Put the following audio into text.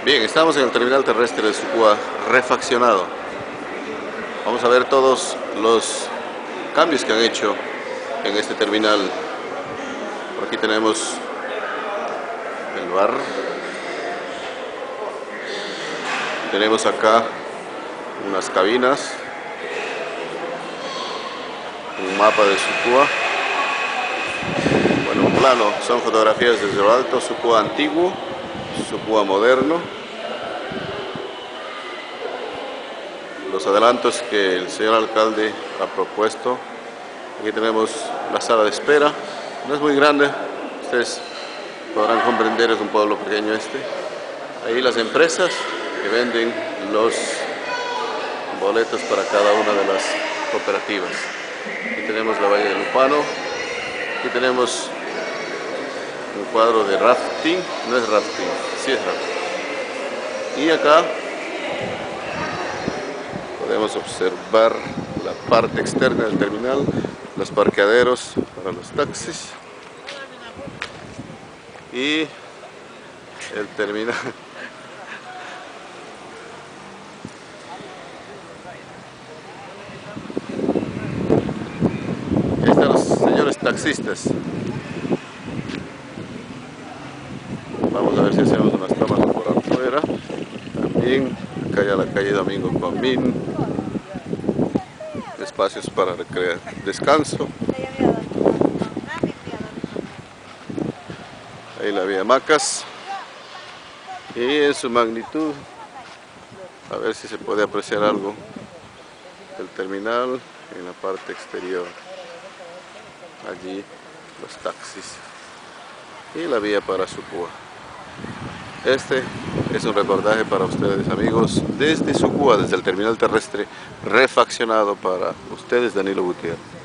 Bien, estamos en el terminal terrestre de Sucúa refaccionado. Vamos a ver todos los cambios que han hecho en este terminal. Por aquí tenemos el bar. Tenemos acá unas cabinas, un mapa de Sucúa. Bueno, un plano, son fotografías desde lo alto, Sucúa antiguo, Sucúa moderno. Los adelantos que el señor alcalde ha propuesto. Aquí tenemos la sala de espera, no es muy grande, ustedes podrán comprender, es un pueblo pequeño este. Ahí las empresas que venden los boletos para cada una de las cooperativas. Aquí tenemos la Valle de Lupano, aquí tenemos un cuadro de rafting, no es rafting, sí es rafting. Y acá podemos observar la parte externa del terminal, los parqueaderos para los taxis y el terminal. Ahí están los señores taxistas. Vamos a ver si hacemos unas tomas por afuera. También acá ya la calle Domingo Comín. Espacios para recrear, descanso. Ahí la vía Macas. Y en su magnitud, a ver si se puede apreciar algo del terminal en la parte exterior. Allí los taxis y la vía para Sucúa. Este es un reportaje para ustedes, amigos, desde Sucúa, desde el terminal terrestre refaccionado para ustedes, Danilo Gutiérrez.